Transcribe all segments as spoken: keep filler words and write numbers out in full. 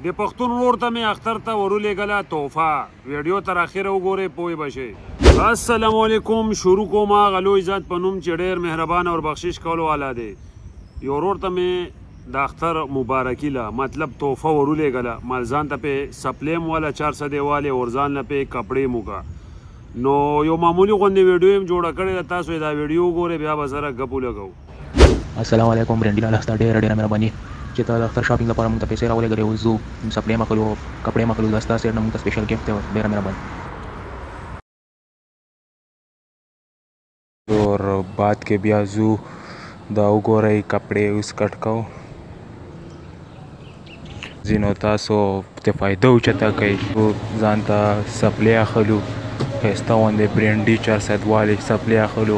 د پښتون ورور ته مې اختر ته ورولېږله تحفه. ویډیو تر اخره وګورئ پوه به شئ. السلام علیکم. شروع کوم هغه لوی ذات په نوم چې ډېر مهربان او بخشش کولو والا دی. یو ورور ته مې د اختر مبارکي له مطلب تحفه ورولېږله. مال ځان ته پې سپلیم والا چار سدې والې اور ځان له پې کپړې موکه. نو یو معمولي غوندې ویډیو یم جوړه کړې ده. تاسو دا ویډیو وګورئ بیا به سره ګپ ولګوو. السلام علیکم. برنډي لاله ستا ډېره ډېره مهرباني چې ته د اختر شاپینګ لپاره موږ ته پیسې راولېږلې او زه سپلې مخلو کپړې مخلو دا ستا سایډ نه موږ ته سپیشل ګفټ دی. ډېره مهرباني. اور بعد کې بیا زو دا وګورئ کپړې اوس کټ کوو. ځینو تاسو ته فایده اوچته کوي ځان ته سپلې اخلو ښایسته غوندې برنډي چار سد والې سپلې اخلو.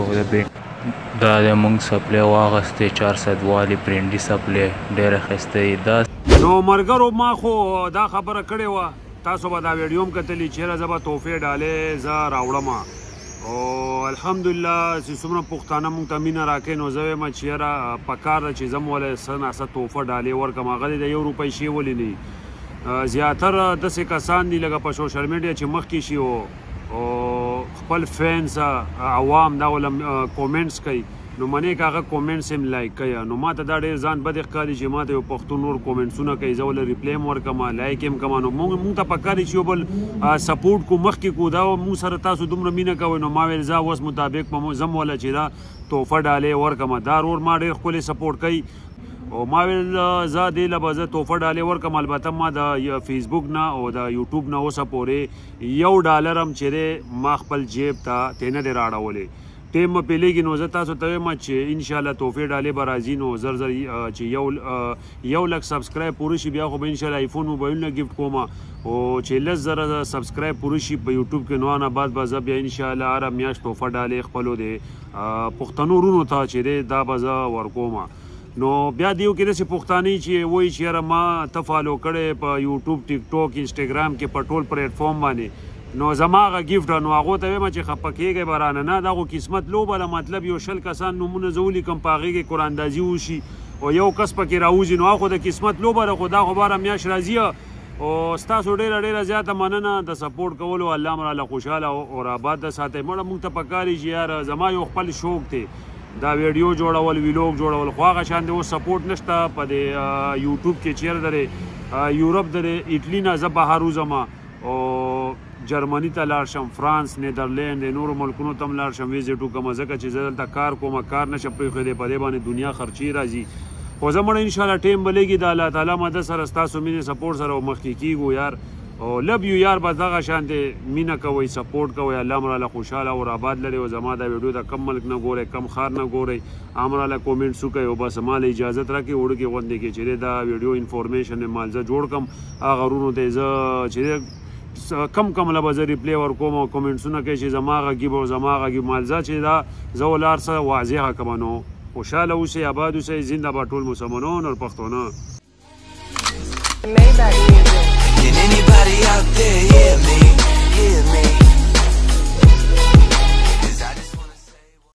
دا د موږ سپلې واغستې چار سد والې برنډي سپلې ډېره ښایسته دي. دا نو ملګرو ما خو دا خبره کړې وه. تاسو به دا ویډیو هم کتلي چېرې زه به تحفې ډالۍ زه راوړم او الحمدلله چې څومره پښتانه موږ ته مینه راکوي نو زه وایم چې یاره پکار ده چې زه م ولې څه ناڅه تحفه ډالۍ ورکړم. هغه دې د یو روپۍ شی ولې نه وي. زیاتره داسې کسان دي لکه په سوشل میډیا چې مخکې شي او خپل فینس عوام دا ول کومنټس کوي نو منې که هغه کومنټس هم لایک کوي. نو ما ته دا ډېر ځان بد ښکاري چې ما ته یو پښتون نور کومنټسونه کوي زه ولې ریپلی هم ورکړم لایک یې هم کوم. نو موږ ته پکار دي چې یو بل سپورټ کو مخکې کو دا موږ سره تاسو دومره مینه کوئ. نو ما ویل زه اوس مطابق په زه م وله چې دا تحفه ډالۍ ورکړم. دا ورور ما ډېر ښکلی سپورټ کوي او ما ویل زه دې له به زه تحفه ډالۍ ورکړم. البته ما د فیسبوک نه او د یوټوب نه اوسه پورې یو ډالر هم چې دی ما خپل جیب ته ترې نه دی راړولی. ټیم مه پیلیږي نو زه تاسو ته وایم چې انشاءالله تحفې ډالۍ به راځي. نو زر زر چې یو یو لک سبسکرایب پوره شي بیا خو به انشاءالله آیفون موبایلونه ګفټ کوم او چې لس زره سبسکرایب پوره شي په یوټوب کې نو نه بعد به زه بیا انشاءالله هره میاشت تحفه ډالۍ خپلو دی پښتنو وروڼو ته چې دی دا به زه ورکوم. نو بیا دیو کې داسې پښتانه چې وایي چې یاره ما ته فالو کړی په یوټوب ټیک ټاک انسټاګرام کې په ټول پلیټفارم باندې نو زما هغه ګفټ نو هغو ته وایم چې خفه کېږئ به رانه نه دا خو قسمت لوبه ده. مطلب یو شل کسان نومونه زه ولیکم په هغې کې قراندازي وشي او یو کس پکې راوځي نو هغه خو د قسمت لوبه ده. خو دا خو باره میاشت راځي او ستاسو ډېره ډېره زیاته مننه د سپورټ کولو. الله مو راله خوشحاله او آباد ساتئ. مړه موږ ته پکار دي چې یاره زما یو خپل شوق دی دا ویډیو جوړول ویلوګ جوړول خو هغه شان دی اوس سپورټ نشته په دې یوټوب کې چیرې درې یورپ درې ایټلي نه زه بهر وځم او جرمني ته لاړ شم فرانس نیدرلینډ نورو ملکونو ته هم لاړ شم ویزټ وکړم ځکه چې زه دلته کار کوم کار نشم پرېښودی په دې باندې دنیا خرچې راځي. خو زه مړه انشاءالله ټیم به لګي د الله تعالی مدد سره ستاسو مینې سپورټ سره مخکې کېږو یار او لب یو یار بس دغه شانتې مینه کوئ سپورټ کوئ. الله مو راله خوشحاله او آباد لري او زما دا ویډیو ته کم ملک نه ګورئ کم ښار نه ګورئ هم راله کومنټس وکئ او بس ما له اجازت راکړئ وړوکې غوندې کې چې دا ویډیو انفارمیشن مال زه جوړ کړم هغه غرونو ته زه چې کم کم له به زه ریپلی ورکوم او کومنټسونه کوي چې زما غږي به زما غږي مال زه چې دا زه ولار څه واضحه کړم. نو خوشحاله اوسئ آباد اوسئ زنده باد ټول مسلمانان او پښتانه. Can anybody out there hear me? Hear me?